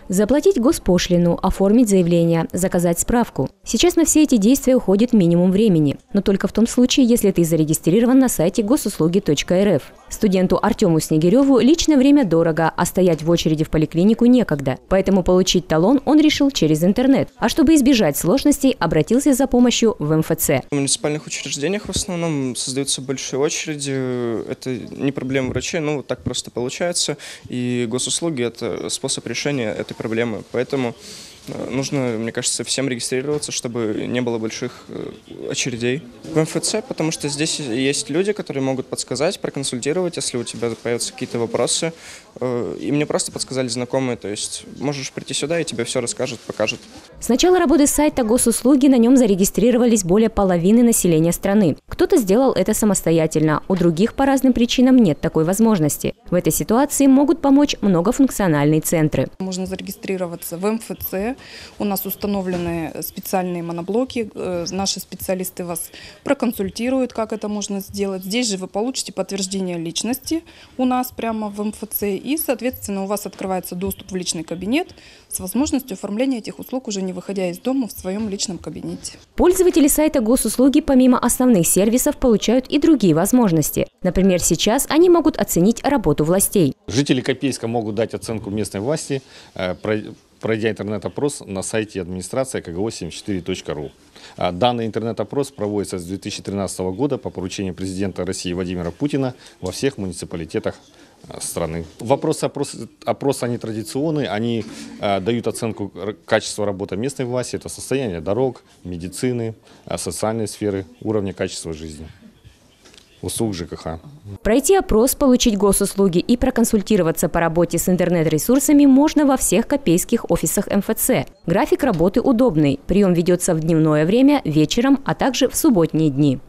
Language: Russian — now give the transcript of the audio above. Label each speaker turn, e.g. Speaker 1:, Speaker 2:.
Speaker 1: Заплатить госпошлину, оформить заявление, заказать справку. Сейчас на все эти действия уходит минимум времени. Но только в том случае, если ты зарегистрирован на сайте госуслуги.рф. Студенту Артему Снегиреву личное время дорого, а стоять в очереди в поликлинику некогда. Поэтому получить талон он решил через интернет. А чтобы избежать сложностей, обратился за помощью в МФЦ.
Speaker 2: В муниципальных учреждениях в основном создаются большие очереди. Это не проблема врачей, но так просто получается. И госуслуги – это способ решения этой проблемы. Поэтому нужно, мне кажется, всем регистрироваться, чтобы не было больших очередей в МФЦ, потому что здесь есть люди, которые могут подсказать, проконсультировать, если у тебя появятся какие-то вопросы. И мне просто подсказали знакомые, то есть можешь прийти сюда, и тебе все расскажут, покажут.
Speaker 1: С начала работы сайта госуслуги на нем зарегистрировались более половины населения страны. Кто-то сделал это самостоятельно, у других по разным причинам нет такой возможности. В этой ситуации могут помочь многофункциональные центры.
Speaker 3: Можно зарегистрироваться в МФЦ. У нас установлены специальные моноблоки. Наши специалисты вас проконсультируют, как это можно сделать. Здесь же вы получите подтверждение личности у нас прямо в МФЦ. И, соответственно, у вас открывается доступ в личный кабинет с возможностью оформления этих услуг, уже не выходя из дома, в своем личном кабинете.
Speaker 1: Пользователи сайта госуслуги помимо основных сервисов получают и другие возможности. Например, сейчас они могут оценить работу властей.
Speaker 4: Жители Копейска могут дать оценку местной власти, пройдя интернет-опрос на сайте администрации kgo74.ru. Данный интернет-опрос проводится с 2013 года по поручению президента России Владимира Путина во всех муниципалитетах страны. Опросы они традиционные, они дают оценку качества работы местной власти, это состояние дорог, медицины, социальной сферы, уровня качества жизни. Услуг ЖКХ.
Speaker 1: Пройти опрос, получить госуслуги и проконсультироваться по работе с интернет-ресурсами можно во всех копейских офисах МФЦ. График работы удобный. Прием ведется в дневное время, вечером, а также в субботние дни.